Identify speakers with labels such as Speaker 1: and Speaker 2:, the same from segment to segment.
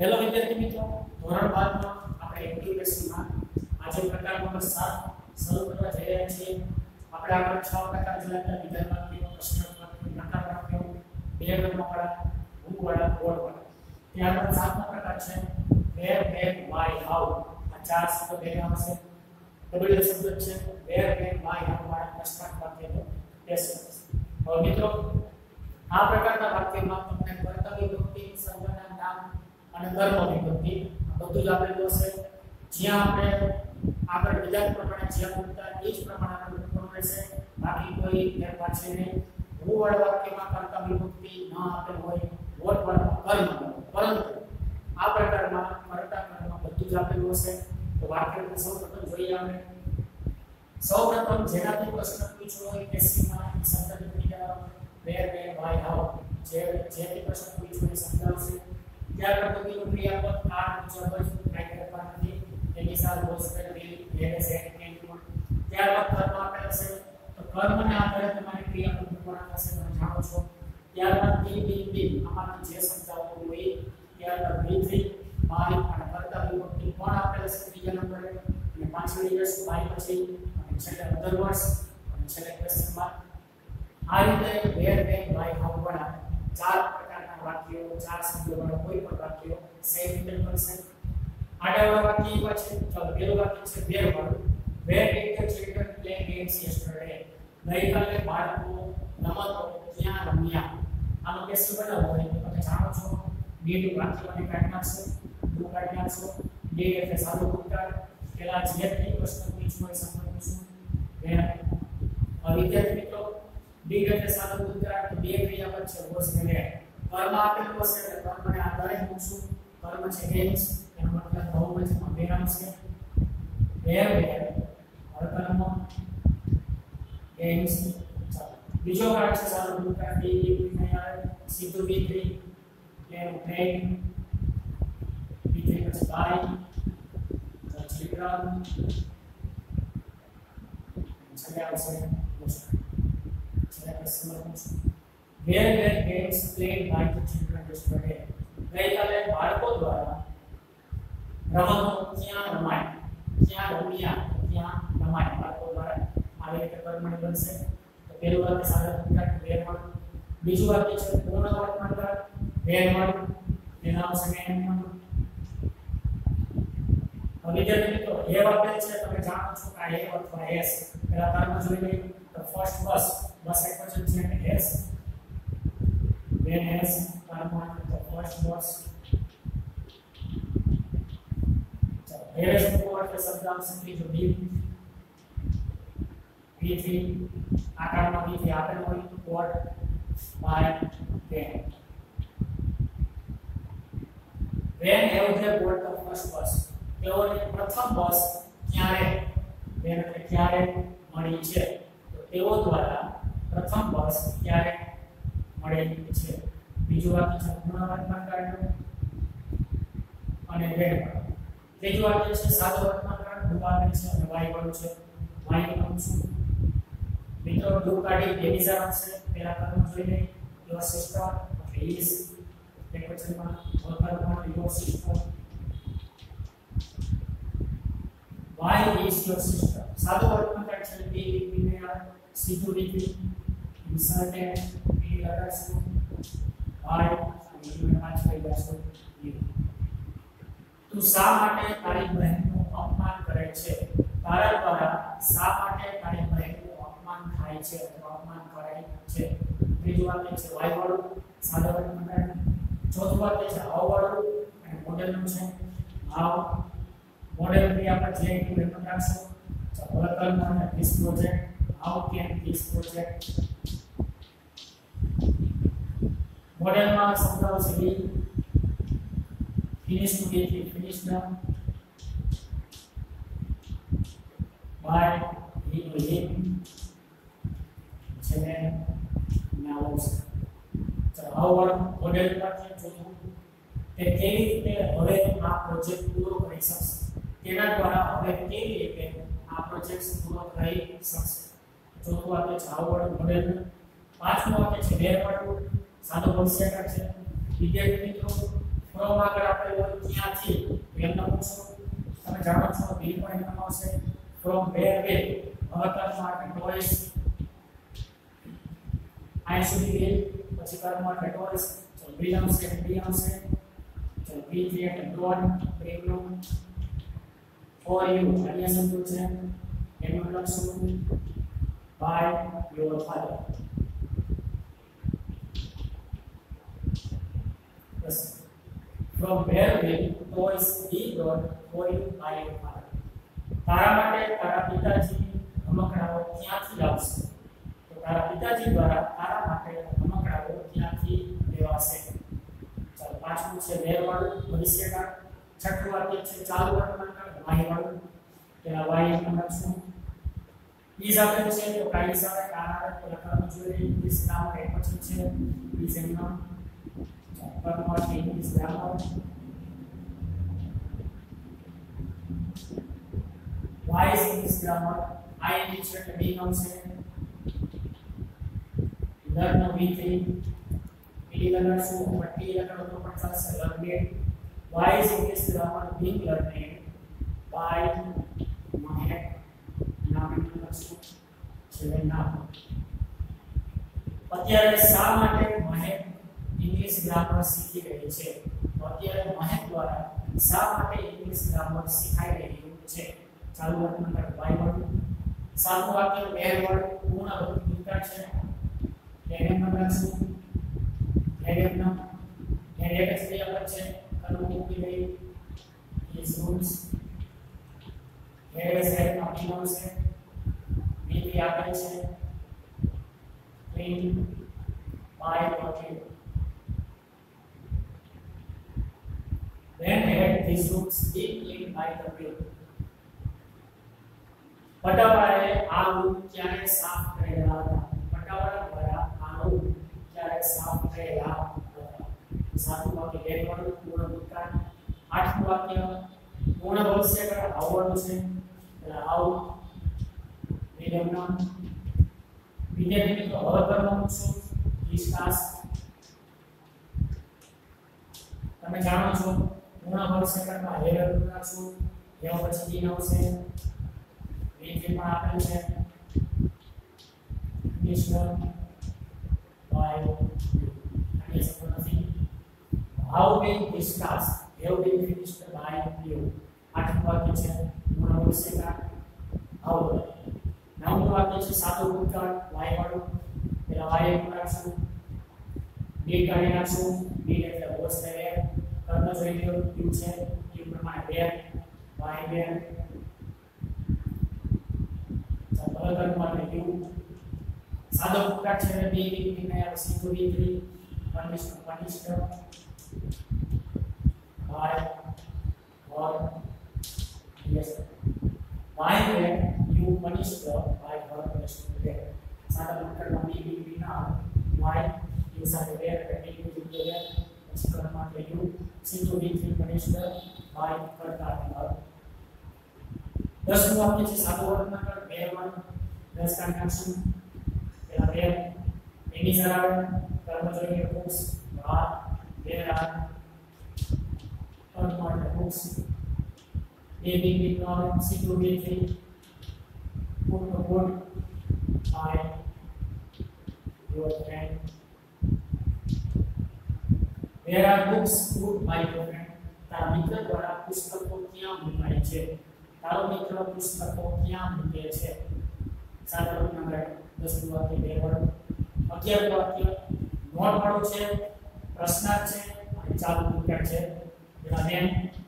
Speaker 1: Hello વિદ્યાર્થી મિત્રો, ધોરણ 12 માં આપણે એક્ટિવિટીમાં આજે પ્રકાર નંબર 7 શરૂ કરવા જઈ રહ્યા છીએ. આપણે આગળ 6 પ્રકાર જોયા હતા: વિધાન વાક્યો, પ્રશ્ન વાક્યો, નકાર વાક્યો, બે વર્ગવાળા, ભૂવાળા, બોર્ડવાળા. ત્યારબાદ 7મો પ્રકાર છે where, when, why, how. આ ચાર શબ્દો ભેગા આવશે. ડબલ શબ્દ છે where, when, why, how વાળા પ્રશ્નાર્થ વાક્યનો ટેસ્ટ. હવે મિત્રો, આ પ્રકારના વાક્યમાં તમને કર્તવ્ય વિભક્તિ, સર્વનામ, નામ અને કર્મ વિભક્તિ બધું જ આપેલું હશે. જ્યાં આપણે આગળ વિધાન પ્રમાણે જ્યાં મૂકતા એ જ પ્રમાણે આપણે લખવાનું રહેશે. બાકી કોઈ ફેરફાર છે નહીં. ભૂવાળા વાક્યમાં કર્તવ્ય વિભક્તિ ન આપેલ હોય, વોટવાળામાં કર્મ, પરંતુ આ પ્રકારમાં કર્તા કર્મ બધું જ આપેલું હશે. તો વાક્યને સૌપ્રથમ જોઈએ આપણે. સૌપ્રથમ જેનાથી પ્રશ્ન પૂછવો હોય કે સીમા શબ્દ વિગ્રહ where, when, why, how જે પ્રશ્ન પૂછવો હોય સમજાવશે. ત્યારબાદ બધીનું ક્રિયાપદ આ મુજબ જ કાંઈ ફેરફાર નથી. એની સાથે હોસ્પિટલ બિલ લેસ એન્ડ કેન્ટુલ. ત્યારબાદ કર્મ આપેલ છે તો કર્મને આધારે તમારી ક્રિયાપદ મૂકવાના થશે, તમે જાણો છો. ત્યારબાદ બી આમાંથી જે સમજાવવું હોય. ત્યારબાદ B3 માય અને કર્તા વિભક્તિ પણ આપેલ છે ત્રીજા નંબરે, અને પાછળ યસ બાય પછી અને છેલ્લે અધરવર્સ અને છેલ્લે ક્વેશ્ચન માર્ક. આ રીતે where, when, why, how વાળા ચાર પ્રકારના વાક્યો, ચાર શબ્દોવાળા કોઈ પણ વાક્યો સેમ રીતે બનશે. આડાવાળા વાક્ય એવા છે. ચાલો પહેલું વાક્ય છે where વાળું. where did the children play games yesterday? ગઈકાલે બાળકો રમતો ક્યાં રમ્યા? આનો કેસ બનાવવો હોય તો તમે જાણો છો. did વાક્યમાંથી કાઢી નાખશો, do કાઢી નાખશો. did એટલે સાદો ભૂતકાળ. પેલા જે કંઈ પ્રશ્ન પૂછવો હોય સમજાવીશું. where વિદ્યાર્થી મિત્રો, did એટલે સાદો ભૂતકાળ તો બે ક્રિયાપદ છે was અને were. કર્મ આપેલું હશે એટલે કર્મને આધારે મૂકશું. કર્મ છે games, એનો મતલબ બહુવચનમાં બે આવશે. where કર્મ games. ચાલો બીજો ભાગ છે સાદો ભૂતકાળ. be નહીં આવે, સીધું B3 એનું playing. B3 પછી by children છેલ્લે આવશે where were games played by the children yesterday? ગઈકાલે બાળકો દ્વારા રમતો ક્યાં રમાય? ક્યાં રમ્યા? ક્યાં રમાય? બાળકો દ્વારા આવી રીતે કર્મણી બનશે. તો પહેલું વાક્ય સાદા ભૂતકાળ where વાળું. બીજું વાક્ય છે પૂર્ણ વર્તમાન કાળ where વાળું. તેના આવશે main વાળું. હવે વિદ્યાર્થી મિત્રો, એ વાક્ય છે તમે જાણો છો કે આ એ અથવા એસ. પહેલા કર્મ જોઈ લઈએ તો ફર્સ્ટ બસ એકવચન છે એટલે એસ. when has કર્મ the first was. ચાલો here is for એટલે શબ્દ આવશે ત્રીજો B3 આકારમાં B3 આપેલ હોય તો what, by, when have they got the first bus? તેઓને પ્રથમ બસ ક્યારે, when એટલે ક્યારે મળી છે, તો તેઓ દ્વારા પ્રથમ બસ ક્યારે મળેલી છે. બીજું વાક્ય છે પૂર્ણ વર્તમાન કાળનું અને when વાળું. ત્રીજું વાક્ય છે સાદો વર્તમાન કાળ, do આપેલ છે અને why વાળું છે. why નું શું મિત્રો, do કાઢી બે બીજા આવશે. પહેલા કર્મ જોઈ લઈએ. your sister એટલે is એકવચનમાં, વર્તમાનમાં your sister. why is your sister સાદો વર્તમાન કાળ છે be ને સીધું ડીપી ઇન્સર્ટ એ લગાડશું. why અને એને પાછળ લગાડશું. તું શા માટે તારી બહેનનું અપમાન કરે છે? તારા દ્વારા શા માટે તારી બહેનનું અપમાન થાય છે અથવા અપમાન કરાય છે. ત્રીજું વાક્ય છે why વાળું, સાદો વર્તમાન કાળ. ચોથું વાક્ય છે how વાળું અને મોડેલનું છે how. મોડેલ ક્રિયાપદ જે ઇમ્પ્લિમેન્ટ રાખશો. ચાલો કર્મ અને this project, how can this project. મોડેલમાં સમજાવશે be finish to get finish done by he or him છેલ્લે now આવશે. ચાલો how વાળું મોડેલ વાક્ય જોયું તે કેવી રીતે હવે આ પ્રોજેક્ટ પૂરો કરી શકશે. તેના દ્વારા હવે કેવી રીતે આ પ્રોજેક્ટ પૂરો થઈ શકશે. ચોથું વાક્ય છે how વાળું મોડેલ. પાંચમું વાક્ય છે where વાળું, સાદો ભવિષ્યકાળ છે. વિદ્યાર્થી મિત્રો, ફ્રોમ આગળ આપણે હોય ક્યાંથી એમનો પૂછો તમે જાણો છો બી પણ એમનો આવશે ફ્રોમ વેર વે મહત્વનું આપણે ટોયસ આઈ સુધી ગઈ પછી કર્મ માટે ટોયસ તો બી આવશે તો બી થી એટલે ડોટ બ્રેકનું ફોર યુ અન્ય શબ્દો છે એનું લખશું by your father. Yes. From where will toys be brought for you by your father? તારા માટે તારા પિતાજી રમકડાઓ ક્યાંથી લાવશે તો તારા પિતાજી દ્વારા તારા માટે રમકડાઓ ક્યાંથી લેવાશે ચાલો પાંચમું છે વેર વાળું ભવિષ્યકાળ છઠ્ઠું વાક્ય છે ચાલુ વર્તમાનકાળ વાય વાળું તેના વાય નંબર શું is આપેલ છે તો પ્રાઇસ આવે કાર આવે તો લખવાનું જોઈએ ઇંગ્લિશ ગ્રામર એ પછી છે is એમનો પરમાર્થ English grammar why is English grammar I is એટલે બી નામ છે લર્ન વી3 પીડી લર્નર શું પટ્ટી લખવાનો તો પણ ચાલશે learn why is English grammar being learned by my અત્યારે શા માટે મહેક ઇંગ્લિશ ગ્રામર શીખી રહી છે તો અત્યારે મહેક દ્વારા શા માટે ઇંગ્લિશ ગ્રામર શીખાઈ રહ્યું છે ચાલુ વર્તમાન વાય વર્ડ સાતમું વાક્ય વેર વર્ડ પૂર્ણ ભૂતકાળ છે એમ નામ રાખશું એમ નામ એક જ ક્રિયાપદ છે કર્મ મૂકી ગઈ ઇઝ રૂલ્સ એસ એમ નામ છે વી આપેલ છે clean by working when had these rooms been cleaned by the wheel પટાવાળાએ આ રૂમ ક્યારે સાફ કરેલા હતા પટાવાળા દ્વારા આ રૂમ ક્યારે સાફ કરેલા હતા સાતમું વાક્ય વેર વાળું પૂર્ણ ભૂતકાળ આઠમું વાક્ય પૂર્ણ ભવિષ્યકાળ આવવાનું છે એટલે આવ વિલંબના વિદ્યાર્થી મિત્રો હવે કરવાનું છું ડિસ્કસ તમે જાણો છો પૂર્ણ ભવિષ્યકાળમાં હેર રાખશું એવો પછી ડી આવશે વી પણ આપેલ છે મિશ્ર બાય અને સમજી how been discussed have been finished by you આઠમું વાક્ય છે પૂર્ણ ભવિષ્યકાળ how નવમું વાક્ય છે સાદું ભૂતકાળ વાય વાળું પેલા વાય એક રાખશું બી કાઢી નાખશું બી એટલે વોસ રહે કર્મ જોઈ લો યુ છે યુ પ્રમાણે વેર વાય વેર ચાલો કર્મ માટે યુ સાદો ભૂતકાળ છે બી બી ને સીધું be punished by or yes why were you punished by her punishment there sada bukan mami bina why you said where the people you there karma ke you seem to be punished by her karma 10 વાક્ય છે સાદો વર્તમાન વેર one 10 કન્જંક્શન પેલા વેર એની સરાવ કર્મ જોઈએ books are wear are કર્મ માટે books A B B norm C to B 3 put the word by your friend where are books put by your friend તારા મિત્ર દ્વારા પુસ્તકો ક્યાં મુકાય છે તારો મિત્ર પુસ્તકો ક્યાં મૂકે છે સાદા નંબર 10 વાક્ય બે વર્ડ 11 વાક્ય નોટ વાળું છે પ્રશ્નાર્થ છે અને ચાલુ ભૂતકાળ છે એના બેન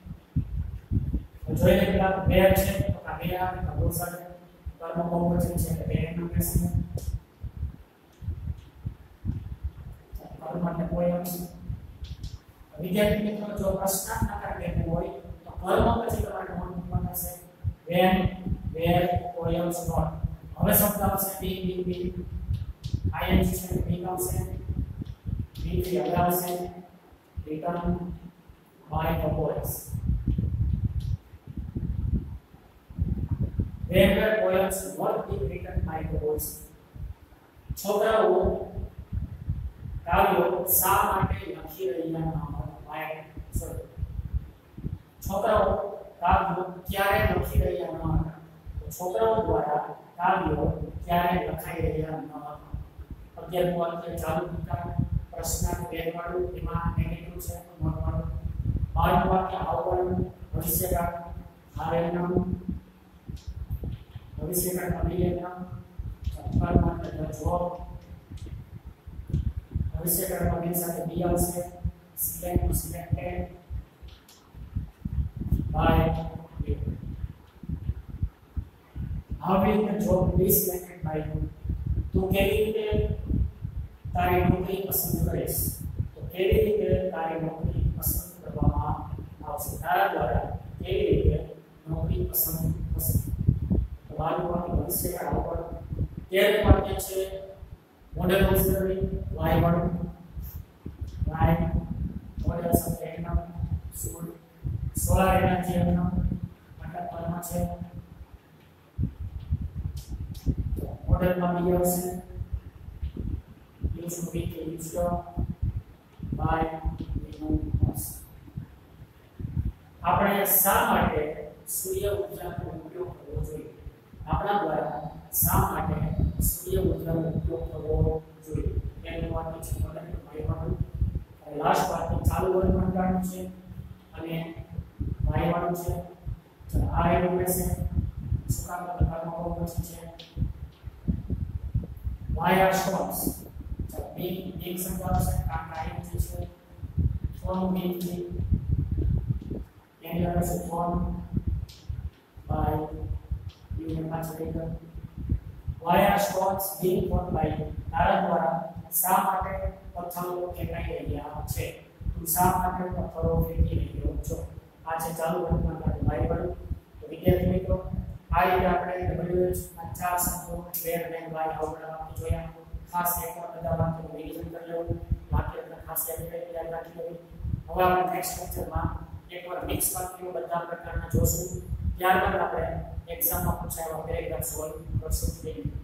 Speaker 1: જોઈ લે પેલા વેર છે તો આ વેર આવે તો બહુ સારું કર્મ બહુવચન છે એટલે વેર નામ રહેશે કર્મ માટે કોઈ અંશ વિદ્યાર્થી મિત્રો જો પ્રશ્નાર્થ નકાર બેન હોય તો કર્મ પછી તમારે નોટ મૂકવાના છે વેન વેર કોઈ અંશ નોટ હવે શબ્દ આવશે બી આઈએનજી છે બી આવશે બી થી આગળ આવશે return by the boys Where were poems not being written by the boys? છોકરાઓ કાવ્યો શા માટે લખી રહ્યા ન હતા? છોકરાઓ કાવ્યો ક્યારે લખી રહ્યા ન હતા. તો છોકરાઓ દ્વારા કાવ્યો ક્યારે લખાઈ રહ્યા ન હતા. 11મું વાક્ય ચાલુ ભૂતકાળ પ્રશ્નાર્થ બેનવાળું એમાં નેગેટિવ છે નોટવાળું. 12મું વાક્ય આવવાનું ભવિષ્યકાળ આવેલનું ભવિષ્યકાળ અભિલેખનું. 14મું વાક્ય જો ભવિષ્યકાળમાં બેન સાથે બી આવશે. Select selected by you. How will the job be selected by you? તું કેવી રીતે તારી નોકરી પસંદ કરીશ? તો કેવી રીતે તારી નોકરી પસંદ કરવામાં આવશે? તારા દ્વારા કેવી રીતે નોકરી પસંદ થશે? તો મારું વાક્ય ભવિષ્યકાળ આવવાનું. 13મું વાક્ય છે મોડેલ ઓક્સિલરી વાય વાળું. વાય મોડેલ સબ્જેક્ટના સોલ સોલાર એનર્જી એમનો મતલબ પરમા છે. તો મોડેલમાં બી આવશે યુઝ ટુ બી કે યુઝ બાય વિનોસ. આપણે શા માટે સૂર્ય ઊર્જાનો ઉપયોગ કરવો જોઈએ? આપણા દ્વારા શા માટે સૂર્ય ઊર્જાનો ઉપયોગ કરવો જોઈએ? એનું વાક્ય છે મોડેલ વાયવાનું. અને લાસ્ટ વાક્ય ચાલુ વર્તમાનકાળનું છે અને વાય વાળું છે. ચાલો આ એવું રહેશે. શું કામ પ્રકારમાં બહુ પછી છે વાય આર સ્ટોન્સ. ચાલો બી સમજાવશે કામ કાઈ છે ફોન બી થી એની અંદર છે ફોન બાય યુ ને પાછળ એક why are stones be phone by તારા દ્વારા શા માટે પથ્થરો ફેંકાઈ રહ્યા છે? તું શા માટે પથ્થરો ફેંકી રહ્યો છો? આ છે ચાલુ વર્તમાનકાળ વાય. તો વિદ્યાર્થી મિત્રો આ રીતે આપણે WH ના 4 શબ્દો વેર વેન વાય આવડા વાક્ય જોયા. ખાસ એકવાર બધા વાક્યોનું રિવિઝન કરી લેવું. વાક્યના ખાસ યાદ રાખી લેવું. હવે આપણે નેક્સ્ટ લેક્ચરમાં એકવાર મિક્સ વાક્યો બધા પ્રકારના જોશું. ત્યારબાદ આપણે એક્ઝામમાં પૂછાયેલા પેરેગ્રાફ સોલ્વ કરશું.